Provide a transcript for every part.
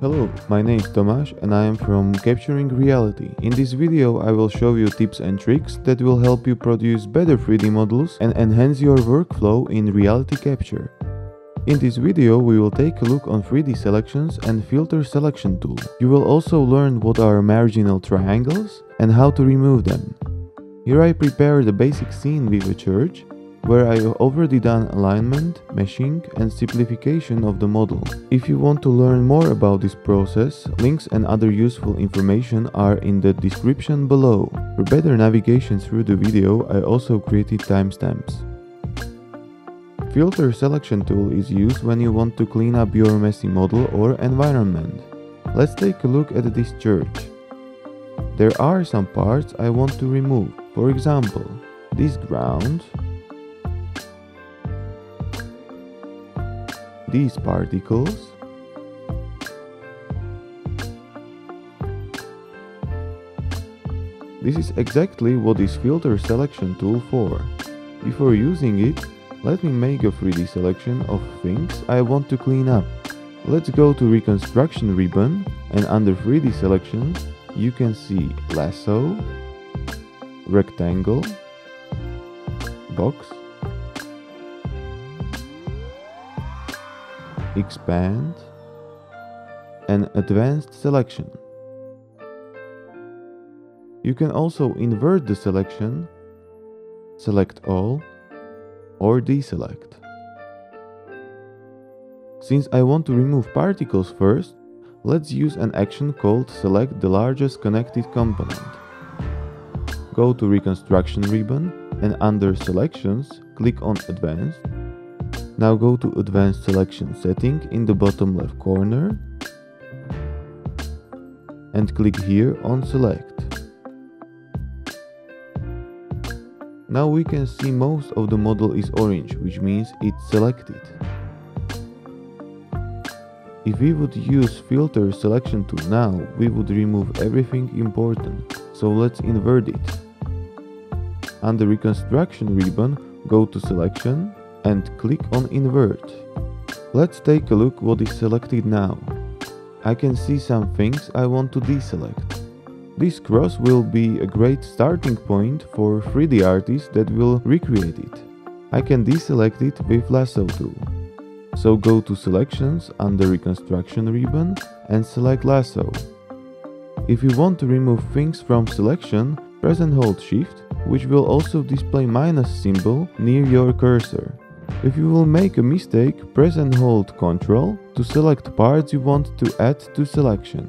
Hello, my name is Tomasz and I am from Capturing Reality. In this video I will show you tips and tricks that will help you produce better 3D models and enhance your workflow in RealityCapture. In this video we will take a look on 3D selections and filter selection tool. You will also learn what are marginal triangles and how to remove them. Here I prepared a basic scene with a church, where I have already done alignment, meshing and simplification of the model. If you want to learn more about this process, links and other useful information are in the description below. For better navigation through the video, I also created timestamps. Filter selection tool is used when you want to clean up your messy model or environment. Let's take a look at this church. There are some parts I want to remove. For example, this ground, these particles, this is exactly what is filter selection tool for. Before using it, let me make a 3D selection of things I want to clean up. Let's go to reconstruction ribbon and under 3D selections you can see lasso, rectangle, box, expand and advanced selection. You can also invert the selection, select all or deselect. Since I want to remove particles first, let's use an action called select the largest connected component. Go to reconstruction ribbon and under selections click on advanced. Now go to advanced selection setting in the bottom left corner and click here on select. Now we can see most of the model is orange, which means it's selected. If we would use filter selection tool now, we would remove everything important, so let's invert it. Under reconstruction ribbon, go to selection and click on invert. Let's take a look what is selected now. I can see some things I want to deselect. This cross will be a great starting point for 3D artists that will recreate it. I can deselect it with Lasso Tool. So go to selections under reconstruction ribbon and select lasso. If you want to remove things from selection, press and hold shift, which will also display minus symbol near your cursor. If you will make a mistake, press and hold Ctrl to select parts you want to add to selection.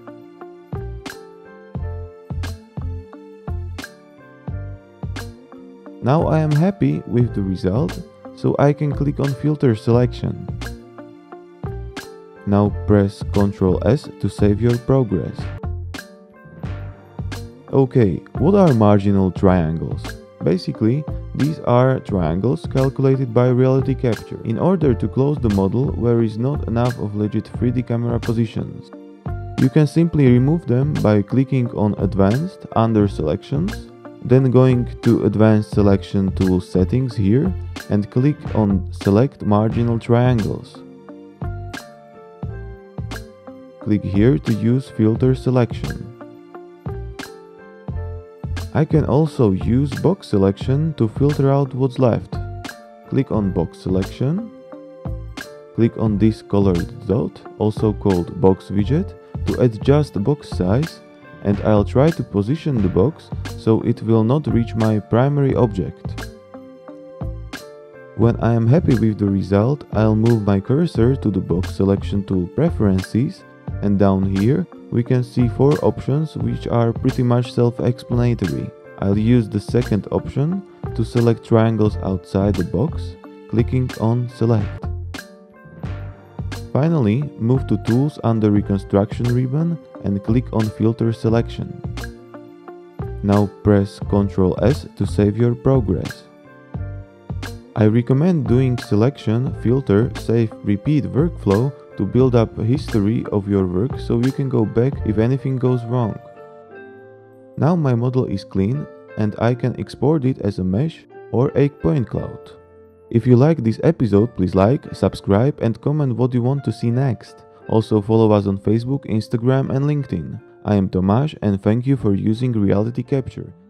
Now I am happy with the result, so I can click on filter selection. Now press Ctrl S to save your progress. Okay, what are marginal triangles? Basically, these are triangles calculated by RealityCapture in order to close the model where there is not enough of legit 3D camera positions. You can simply remove them by clicking on Advanced under Selections, then going to Advanced Selection Tool settings here and click on Select Marginal Triangles. Click here to use filter selection. I can also use box selection to filter out what's left. Click on box selection. Click on this colored dot, also called box widget, to adjust the box size, and I'll try to position the box so it will not reach my primary object. When I am happy with the result, I'll move my cursor to the box selection tool preferences, and down here we can see 4 options which are pretty much self-explanatory. I'll use the second option to select triangles outside the box, clicking on Select. Finally, move to Tools under Reconstruction ribbon and click on Filter Selection. Now press Ctrl S to save your progress. I recommend doing selection, filter, save, repeat workflow to build up a history of your work so you can go back if anything goes wrong. Now my model is clean and I can export it as a mesh or a point cloud. If you like this episode, please like, subscribe and comment what you want to see next. Also follow us on Facebook, Instagram and LinkedIn. I am Tomasz and thank you for using RealityCapture.